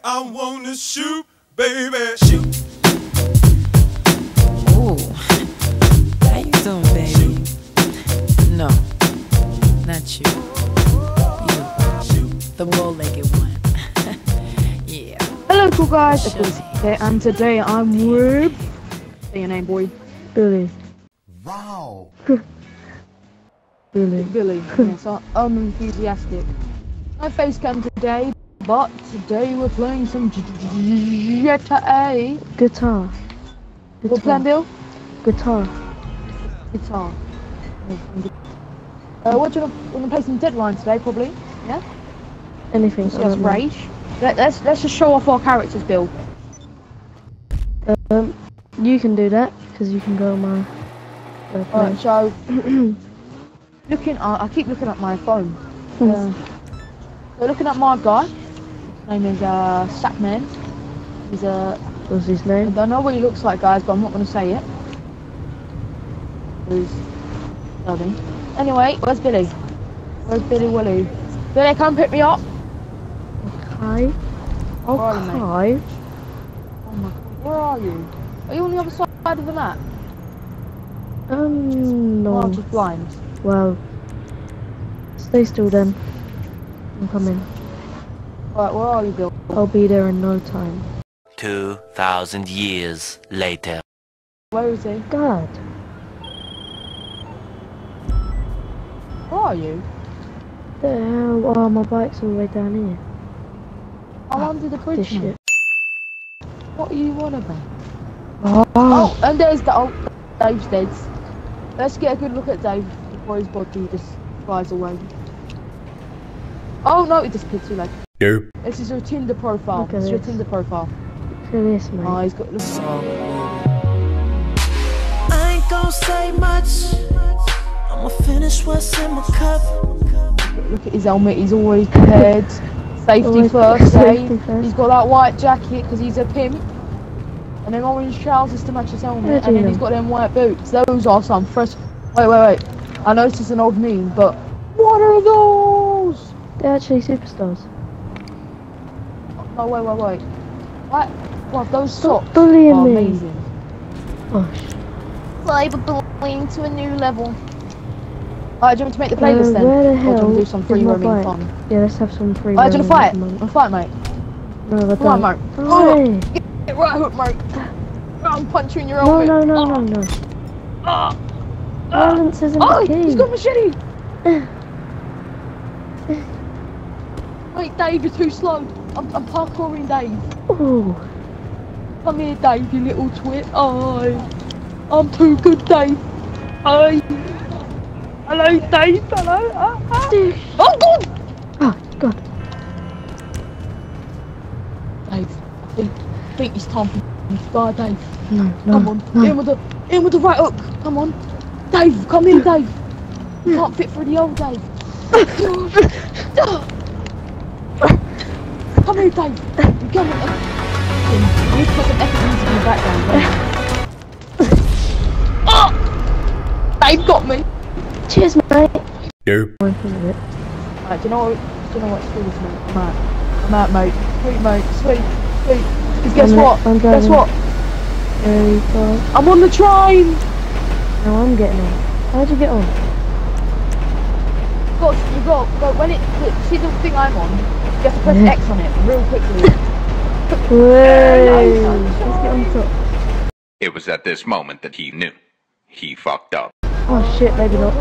I wanna shoot, baby, shoot. Ooh, how you doing, baby? No, not you. You, the bow-legged one. Yeah. Hello, cool guys. Okay, and today I'm with. Say your name, boy. Billy. Wow. Billy. Yes, I'm enthusiastic. No face cam today, but today we're playing some GTA. Guitar. What plan, Bill? Guitar. Guitar. What do you want to play some Deadline today, probably? Yeah. Anything. Just rage. Let's just show off our characters, Bill. You can do that because you can go on my. Alright, so I keep looking at my phone. So looking at my guy. His name is Sackman. He's What's his I name? don't know what he looks like, guys, but I'm not going to say it. Anyway, where's Billy? Where's Billy Willy? Billy, come pick me up. Okay. Where are you, Okay. Oh my god, where are you? Are you on the other side of the map? No. Oh, I'm just blind. Well, stay still then. I'm coming. Alright, where are you, Bill? I'll be there in no time. 2,000 years later. Where is he? God. Where are you? The hell? Oh, my bike's all the way down here. I'm under the bridge, This mate. shit. What are you on about? Oh. Oh, and there's the Dave's dead. Let's get a good look at Dave before his body just flies away. Oh no, it disappeared too late. Nope. This is your Tinder profile. Look at This is your this. Tinder profile. Look at this, mate. Oh, he's got. Look. I ain't gon' say much. I'ma finish what's in my cup. Look at his helmet. He's always prepared. Safety Always first, safety eh? first. He's got that white jacket because he's a pimp. And then orange trousers to match his helmet. Yeah, And then do he's them. got them white boots. Those are some fresh. Wait. I know this is an old meme, but what are those? They're actually superstars. No, wait. What? Those socks bullying are me. amazing. Gosh. Cyberbullying to a new level. Alright, do you want me to make the playlist then? Where the Or do you want hell to do some is free my roaming bike? fun? Yeah, let's have some free. Alright, do you want to fight? roaming at the Want to fight, mate? moment. No, I don't. Come on, mate. Aye. Get right hook, mate. I'll punch you in your No, helmet. no. Violence isn't Oh, the key. he's got a machete! Wait, Dave, you're too slow. I'm parkouring Dave. Ooh. Come here, Dave, you little twit. Aye. I'm too good, Dave. Aye. Hello, Dave. Hello. Oh, God! Oh, God. Dave, I think it's time for you to die, Dave. No. Come on, no. in with the right hook. Come on, Dave, come in, Dave. You can't fit through the old Dave. Come here, Dave. You come in. You need to put some effort music in the background. Right? Dave got me. Cheers, mate. Nope. Alright, Right, do you know what? Screw this, mate. I'm out, mate. Sweet, mate. Sweet. Because guess what? I'm Guess driving. what? Very far. I'm on the train. No, I'm getting on. How'd you get on? You got when it see the thing I'm on, you have to press X on it real quickly. Wait. Let's get on top. It was at this moment that he knew. He fucked up. Oh shit, maybe not.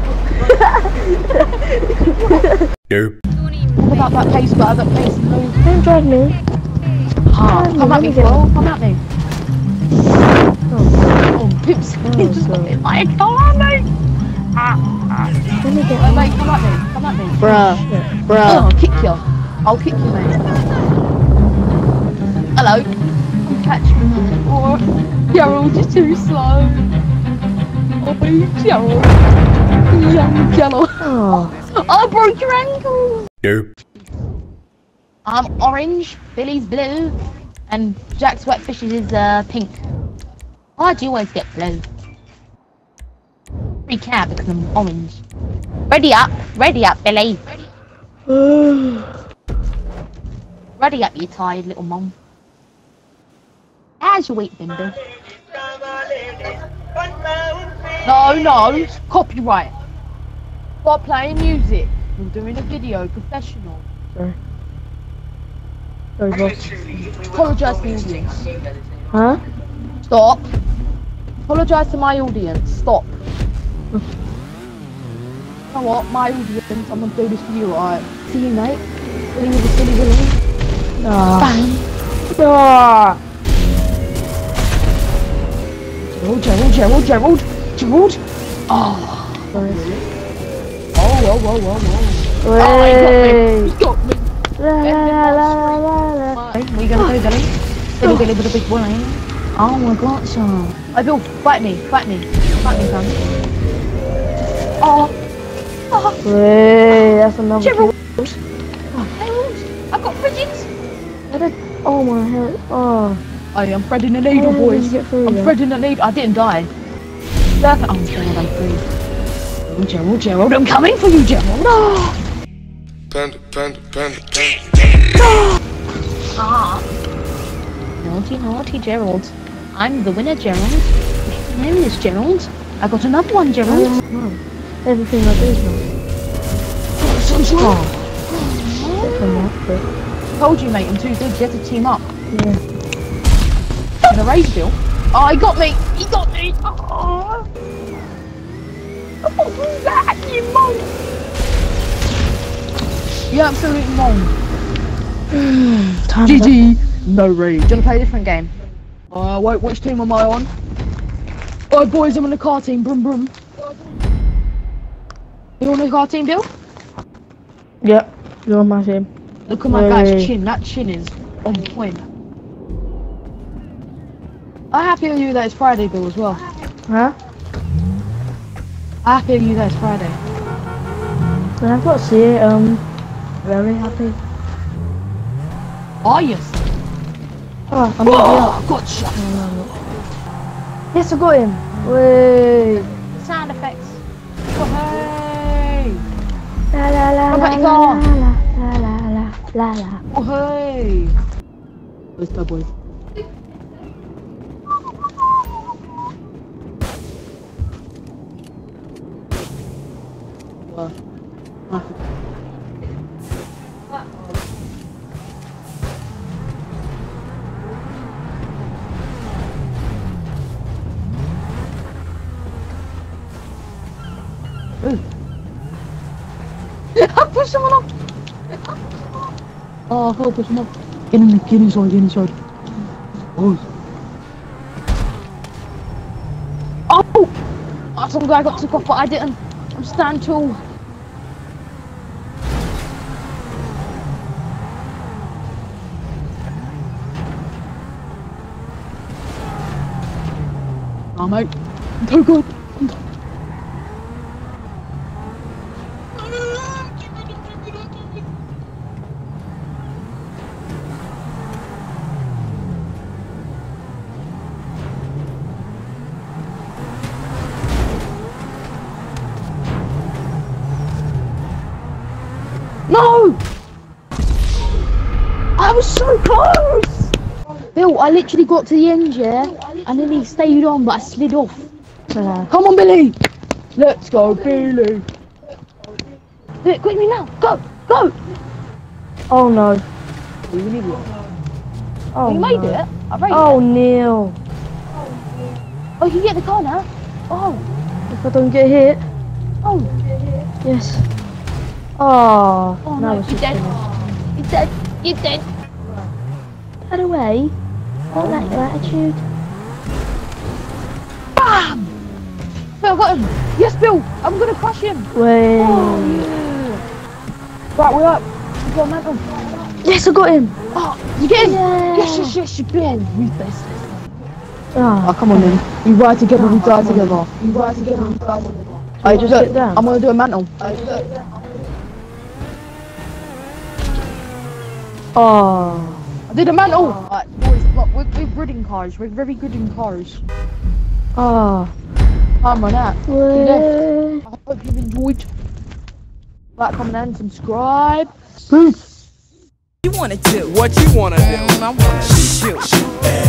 Nope. What about that pace, but that pace move? Don't drive me. Come at me, Phil. Come at me. Oh, pips. God. Mate, come at me. Let me get Oh, on. mate, come at me. Come at me. Bruh. Oh, I'll kick you, mate. Hello. Come catch me. Oh, Gerald, you're too slow. Oh, Gerald. Gerald. Oh. I broke your ankle. Nope. I'm orange, Billy's blue, and Jack's wet fishes is pink. Why do you always get blue? Freak out because I'm orange. Ready up, Billy. Ready up, you tired little mum. How's your week been, Bill? No, copyright. Stop playing music. I'm doing a video, professional. Sorry. Sorry, boss. Apologise to the audience. Huh? Stop. Apologise to my audience. Stop. You know what? My audience, I'm gonna do this for you, alright? See you, mate. Willy with the silly Willy. Ah. Bang. Ah. Gerald. Oh. Sorry. Whoa. Wait. He got me. La la la la la. What are you gonna do, Billy? Billy with a big boy. Oh my god, son. Hey, Bill, fight me, son. Oh. Wait, that's another. Gerald. I've got fridges. Oh my head. Oh. Hey, I'm threading the needle, How boys. did you get through I'm that? threading the needle. I didn't die. Look, oh god, I'm free. Oh, Gerald, I'm coming for you, Gerald. No. Panda. Ah. Naughty Gerald. I'm the winner, Gerald. My name is Gerald. I got another one, Gerald. Everything I do is not. Except for that, but Told you, mate, I'm too good. You have to team up. yeah. In a race, Bill. Oh, he got me. Oh. Oh, who's that? You mong. You absolute mong. Time GG. No rage. Do you want to play a different game? Wait, which team am I on? Oh, boys, I'm on the car team. Brum brum. You on the car team, Bill? Yep, you're on my team. Look at my guy's chin. That chin is on point. I'm happy with you that it's Friday, Bill, as well. Huh? I'm happy with you that it's Friday. When I've got to see it, very happy. Oh, yes. Oh, I'm Oh, gotcha. Yes, I got him. Wait. Sound effects. Oh, hey. La la la Come la back, la car. la la la la. Oh, hey. Let's go, boys. I pushed someone up. Oh, I can't push him up. Get inside. Oh. Oh! Oh, some guy got took off, but I didn't. I'm stand tall. Oh, mate. I'm too good. No! I was so close! Bill, I literally got to the end, yeah? And then he stayed on, but I slid off. Come on, Billy! Let's go, Billy! Do it quickly now! Go! Oh no. You're an idiot. Oh You no. made it? I rated Oh it. Neil. Oh, you can get the car now? Oh! If I don't get hit. Oh! Yes. Oh. Oh now no, it's you're just dead. finished. You're dead. You're dead. By the way, I don't like your attitude. BAM! Bill, I got him. Yes, Bill! I'm gonna crush him. Wait. Oh, yeah. Right, we're up. We got a mantle. Yes, I got him. Oh, you get him? Yeah. Yes, you Ben. We best. Oh, Oh, come on then. We ride together, we die together. We ride together, we die together. I just sit down. I'm gonna do a mantle. Oh. I did a mantle! Right, boys, look, we're good in cars. We're very good in cars. Oh. Time on that. Wait. I hope you've enjoyed. Like, comment, and subscribe. Peace! wanna do? What you wanna do? I wanna shoot.